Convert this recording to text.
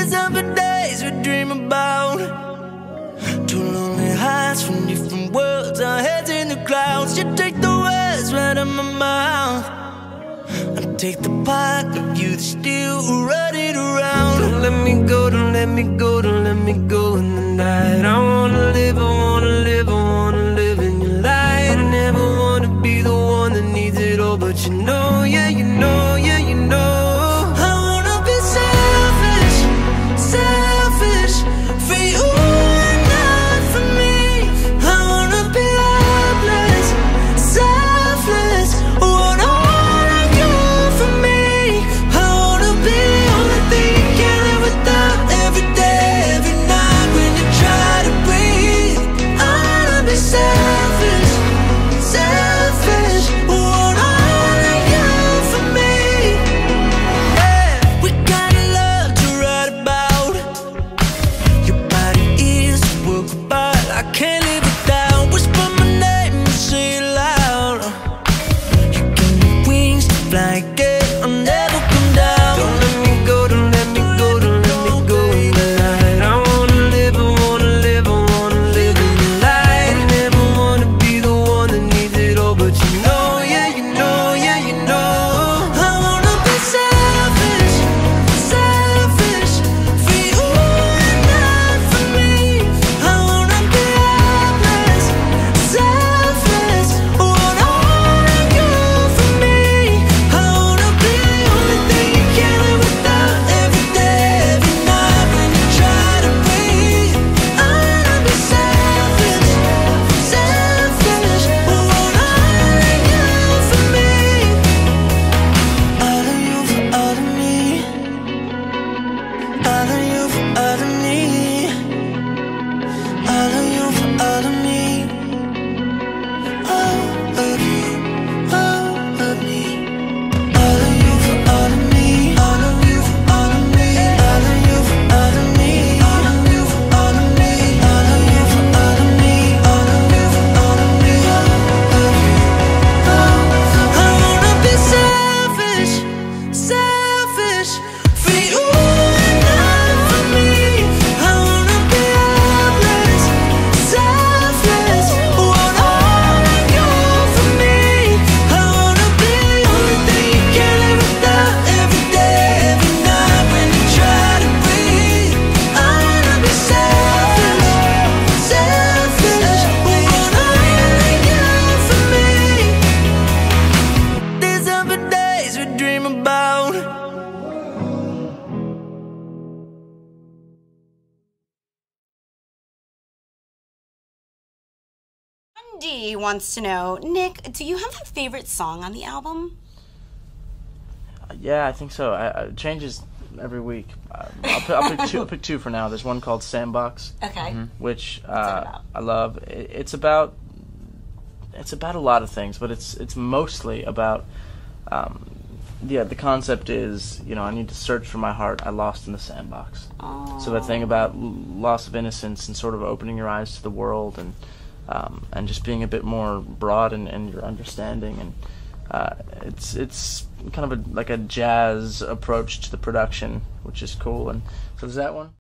These are the days we dream about. Two lonely hearts from different worlds, our heads in the clouds. You take the words right out of my mouth. I take the part of you that's still running around. Don't let me go, don't let me go, don't let me go in the night. I wanna live, I wanna live, I wanna live in your light. I never wanna be the one that needs it all, but you know, yeah, you know, yeah, you know. I wanna be selfish, selfish for you and not for me. I wanna be helpless, selfless, want all of you for me. I wanna be the only thing you can't live without. Every day, every night when you try to breathe. I wanna be selfish, selfish, want all of you for me. Yeah, we got a love to write about. Your body is a work of art I can't live without. Whisper my name and say it loud. You give me wings to fly again, I'll never come down. Don't let me go, don't let me go, don't let me go in the night. I wanna live, I wanna live, I wanna live in the light. I never wanna be the one that needs it all, but you know, yeah, you know, yeah, you know. I wanna be selfish, selfish for you and not for me. I wanna be helpless, selfless, want all of you for me. I wanna be the only thing you can't live without. Every day, every night when you try to breathe. I wanna be selfish, selfish, want all of you for me. All of you for all of me. All of you for all of me. All of you for all of me. All of you, all of me. All of you for all of me. All of you for all of me. All of you for all of me. All of you for all of me. All of you for all of me. All of you for all of me. I wanna be selfish, selfish for you and not for me. I wanna be helpless, selfless, want all of you for me. I wanna be the only thing you can't live without. Every day, every night when you try to breathe. I wanna be selfish, selfish, want all of you for me. These are the days we dream about. Wendy wants to know, Nick, do you have a favorite song on the album? Yeah, I think so. It changes every week. I'll pick two for now. There's one called Sandbox, Okay. which What's it about? I love. It's about a lot of things, but it's mostly about the concept is, I need to search for my heart I lost in the sandbox. Oh. So that thing about loss of innocence and sort of opening your eyes to the world and just being a bit more broad in your understanding, and it's kind of like a jazz approach to the production, which is cool. And so there's that one.